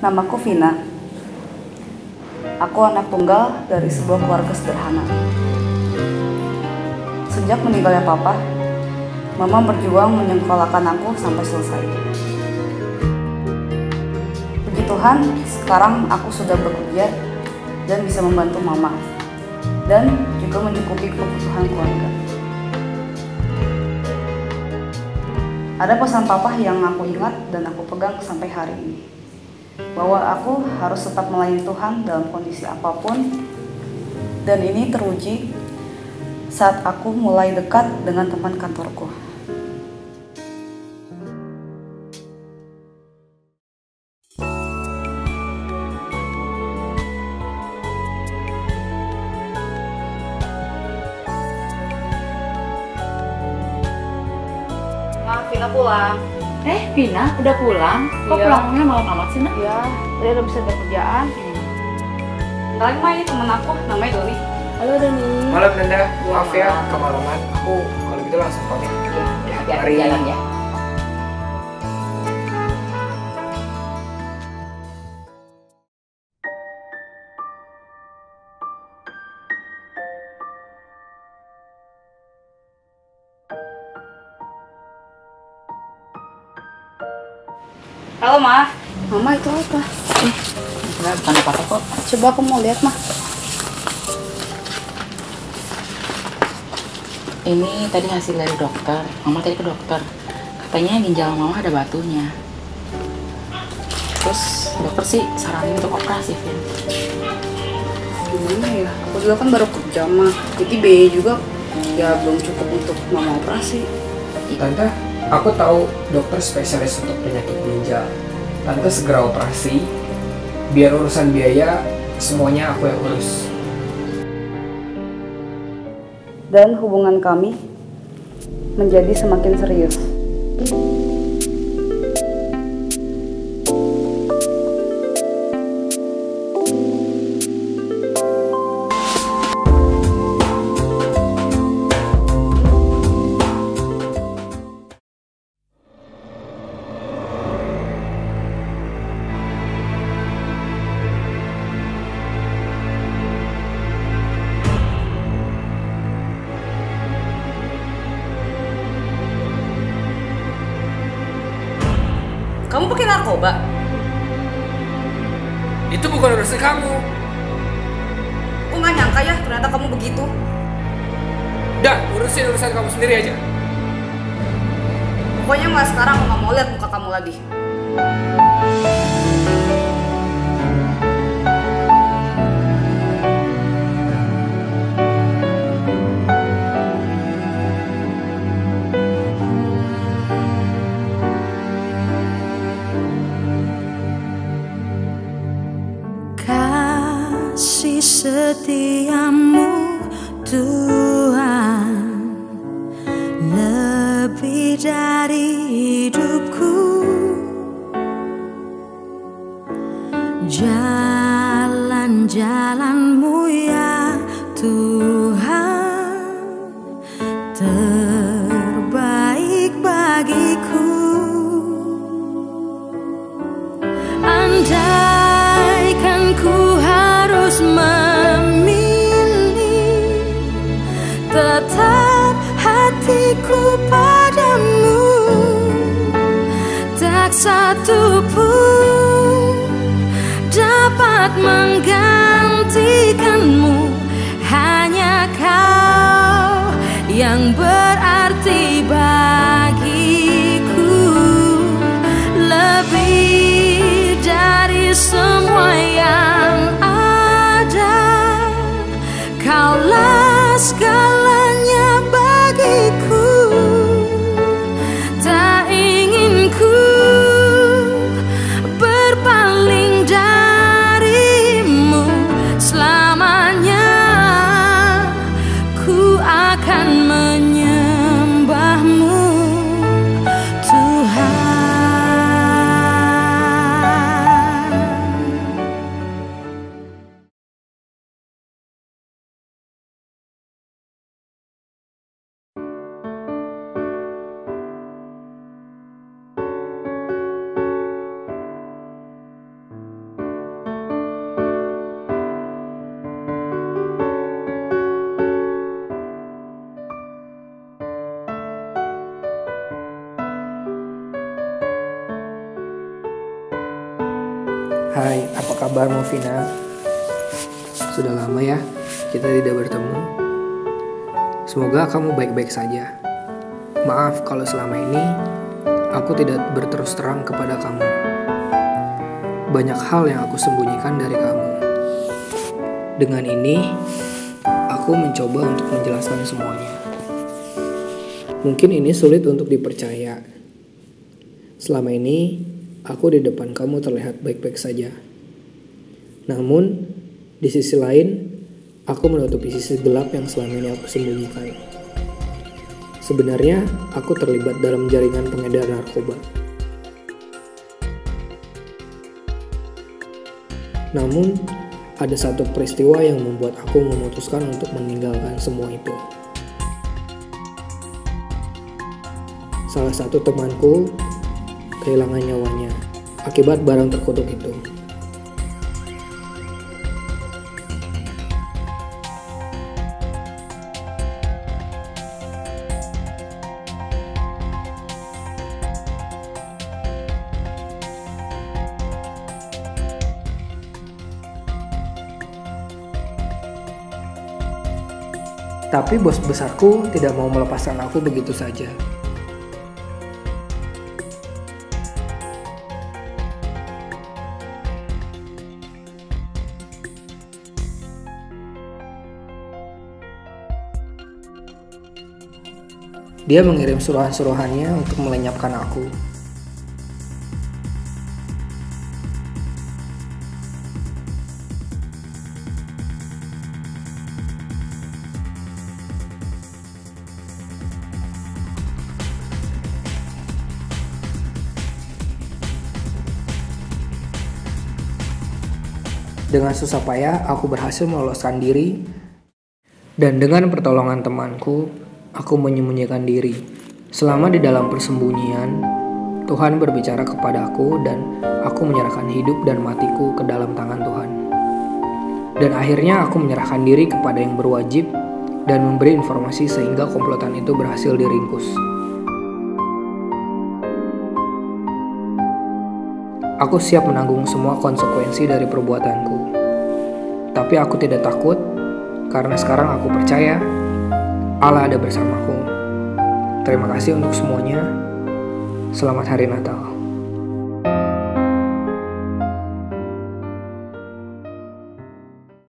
Namaku Vina. Aku anak tunggal dari sebuah keluarga sederhana. Sejak meninggalnya papa, mama berjuang menyekolahkan aku sampai selesai. Puji Tuhan, sekarang aku sudah bekerja dan bisa membantu mama dan juga mencukupi kebutuhan keluarga. Ada pesan papa yang aku ingat dan aku pegang sampai hari ini, bahwa aku harus tetap melayani Tuhan dalam kondisi apapun, dan ini teruji saat aku mulai dekat dengan teman kantorku. Ma, Vina pulang. Vina, udah pulang? Kok Iya. pulangnya malam amat sih, Nak? Iya, dia udah bisa kerjaan. Kenalin Ma, ini temen aku, namanya Doni. Halo, Doni. Malam Nanda, maaf ya kemalaman. Aku kalau gitu langsung pamit. Ya, hati-hati Mari. jalan ya. Halo Ma. Mama, itu apa? Enggak, bukan apa-apa kok. Coba aku mau lihat, Ma. Ini tadi hasil dari dokter. Mama tadi ke dokter. Katanya ginjal Mama ada batunya. Terus dokter sih saranin untuk operasi, Vin. Gimana ya? Aku juga kan baru kerja, Ma. Jadi biaya juga ya belum cukup untuk mama operasi. Tante, aku tahu dokter spesialis untuk penyakit ginjal. Tante segera operasi, biar urusan biaya semuanya aku yang urus. Dan hubungan kami menjadi semakin serius. Kamu pakai narkoba? Itu bukan urusan kamu. Aku nggak nyangka ya ternyata kamu begitu. Udah, urusin urusan kamu sendiri aja. Pokoknya mulai sekarang aku nggak mau lihat muka kamu lagi. Kasih setiamu Tuhan lebih dari hidupku, jalan-jalanmu ya Tuhan terbaik bagiku. Andaikan ku harus memilih, tetap hatiku padamu, tak satu pun dapat menggantikanmu. Hanya kau yang berarti bagiku, lebih dari semua yang ada. Kaulah segalanya bagiku, tak ingin ku berpaling darimu. Hai, apa kabar Movina? Sudah lama ya kita tidak bertemu. Semoga kamu baik-baik saja. Maaf kalau selama ini aku tidak berterus terang kepada kamu. Banyak hal yang aku sembunyikan dari kamu. Dengan ini, aku mencoba untuk menjelaskan semuanya. Mungkin ini sulit untuk dipercaya. Selama ini, aku di depan kamu terlihat baik-baik saja. Namun, di sisi lain, aku menutupi sisi gelap yang selama ini aku sembunyikan. Sebenarnya, aku terlibat dalam jaringan pengedar narkoba. Namun, ada satu peristiwa yang membuat aku memutuskan untuk meninggalkan semua itu. Salah satu temanku kehilangan nyawanya akibat barang terkutuk itu. Tapi bos besarku tidak mau melepaskan aku begitu saja. Dia mengirim suruhan-suruhannya untuk melenyapkan aku. Dengan susah payah, aku berhasil meloloskan diri, dan dengan pertolongan temanku, aku menyembunyikan diri. Selama di dalam persembunyian, Tuhan berbicara kepadaku dan aku menyerahkan hidup dan matiku ke dalam tangan Tuhan. Dan akhirnya aku menyerahkan diri kepada yang berwajib dan memberi informasi sehingga komplotan itu berhasil diringkus. Aku siap menanggung semua konsekuensi dari perbuatanku. Tapi aku tidak takut karena sekarang aku percaya Allah ada bersamaku. Terima kasih untuk semuanya. Selamat Hari Natal.